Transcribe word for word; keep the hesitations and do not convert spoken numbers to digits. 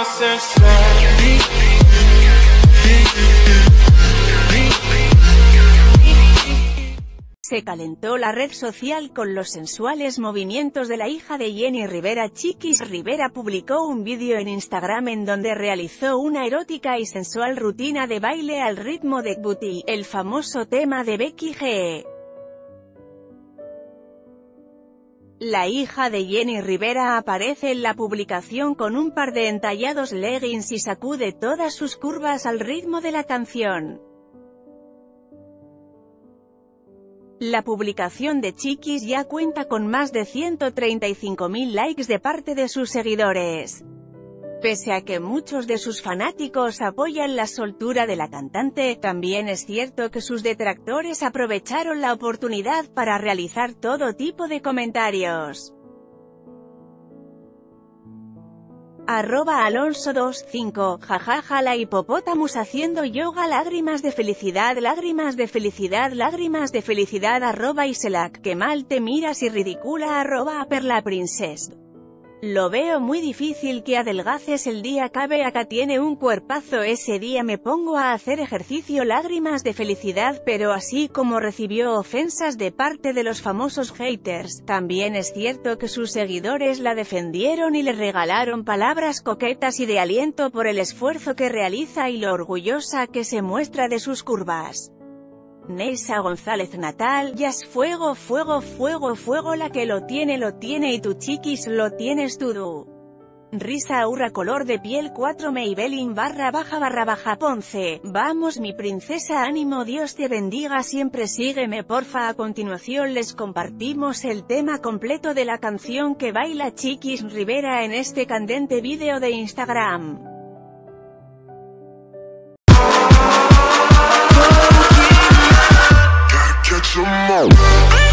Se calentó la red social con los sensuales movimientos de la hija de Jenni Rivera. Chiquis Rivera publicó un vídeo en Instagram en donde realizó una erótica y sensual rutina de baile al ritmo de Booty, el famoso tema de Becky G. La hija de Jenni Rivera aparece en la publicación con un par de entallados leggings y sacude todas sus curvas al ritmo de la canción. La publicación de Chiquis ya cuenta con más de ciento treinta y cinco mil likes de parte de sus seguidores. Pese a que muchos de sus fanáticos apoyan la soltura de la cantante, también es cierto que sus detractores aprovecharon la oportunidad para realizar todo tipo de comentarios. Arroba Alonso veinticinco, jajaja la hipopótamus haciendo yoga, lágrimas de felicidad, lágrimas de felicidad, lágrimas de felicidad. Arroba Iselac, que mal te miras y ridícula. Arroba Perla Princess. Lo veo muy difícil que adelgaces el día cabe acá tiene un cuerpazo ese día me pongo a hacer ejercicio. Lágrimas de felicidad. Pero así como recibió ofensas de parte de los famosos haters, también es cierto que sus seguidores la defendieron y le regalaron palabras coquetas y de aliento por el esfuerzo que realiza y lo orgullosa que se muestra de sus curvas. Neisa González Natal, Jazz fuego fuego fuego fuego la que lo tiene lo tiene y tu chiquis lo tienes tú. Risa Aurra color de piel cuatro Maybelline barra baja barra baja Ponce, vamos mi princesa ánimo Dios te bendiga siempre sígueme porfa. A continuación les compartimos el tema completo de la canción que baila Chiquis Rivera en este candente vídeo de Instagram. Come on.